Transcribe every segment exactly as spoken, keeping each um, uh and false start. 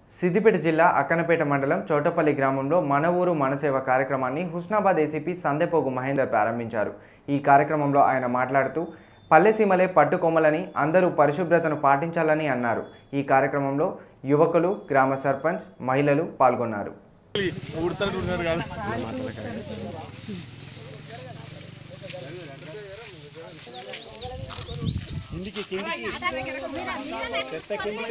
సిద్దిపేట జిల్లా అక్కనపేట మండలం చోటపల్లి గ్రామంలో మన ఊరు మన సేవ కార్యక్రమాన్ని హుస్నాబాద్ ఏసీపీ సందెపోగు మహేందర్ ప్రారంభించారు। ఈ కార్యక్రమంలో ఆయన మాట్లాడుతూ పల్లెసీమలే పట్టుకొమ్మలని అందరూ పరిశుభ్రతను పాటించాలని అన్నారు। ఈ కార్యక్రమంలో యువకులు, గ్రామ సర్పంచ్, మహిళలు పాల్గొన్నారు। కిందికి కిందికి చెత్త కిందికి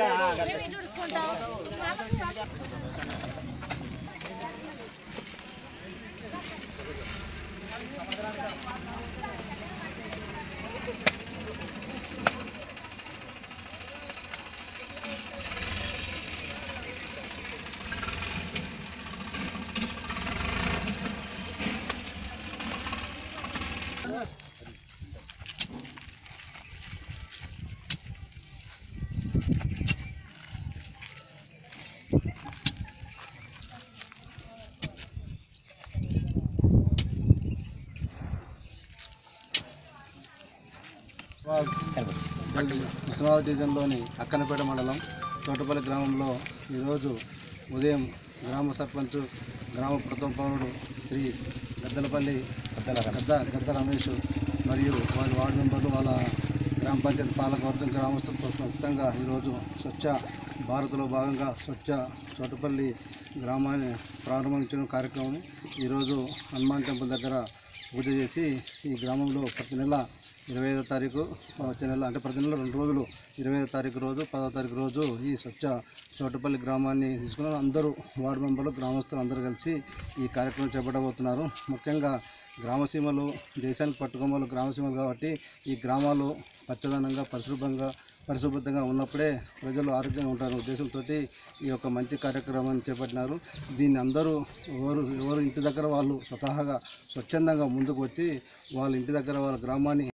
హుస్నాబాద్ డివిజన్లోని అక్కనపేట మండలం చోటపల్లి గ్రామంలో ఈరోజు ఉదయం గ్రామ సర్పంచ్, గ్రామ ప్రథమ పౌరుడు శ్రీ గద్దలపల్లి గద్ద గద్ద రమేష్ మరియు వారి వార్డు మెంబర్లు, వాళ్ళ గ్రామ పంచాయతీ పాలకవర్గం, గ్రామస్తులతో మొత్తంగా ఈరోజు స్వచ్ఛ భారత్లో భాగంగా స్వచ్ఛ చోటపల్లి గ్రామాన్ని ప్రారంభించిన కార్యక్రమం ఈరోజు హనుమాన్ టెంపుల్ దగ్గర పూజ చేసి ఈ గ్రామంలో ప్రతి నెల ఇరవై ఐదో తారీఖు వచ్చే నెల అంటే ప్రతి నెల రెండు రోజులు ఇరవై ఐదో తారీఖు రోజు పదో తారీఖు రోజు ఈ స్వచ్ఛ చోటపల్లి గ్రామాన్ని తీసుకున్నారు। అందరూ వార్డు మెంబర్లు, గ్రామస్తులు అందరూ కలిసి ఈ కార్యక్రమం చేపట్టబోతున్నారు। ముఖ్యంగా గ్రామసీమలు దేశానికి పట్టుకొమ్మలు గ్రామసీమలు కాబట్టి ఈ గ్రామాలు పచ్చదనంగా పరిశుభ్రంగా పరిశుభ్రంగా ఉన్నప్పుడే ప్రజలు ఆరోగ్యంగా ఉంటారు ఉద్దేశంతో ఈ యొక్క మంచి కార్యక్రమాన్ని చేపట్టినారు। దీన్ని అందరూ ఎవరు ఎవరు ఇంటి దగ్గర వాళ్ళు స్వతహాగా స్వచ్ఛందంగా ముందుకు వచ్చి వాళ్ళ ఇంటి దగ్గర వాళ్ళ గ్రామాన్ని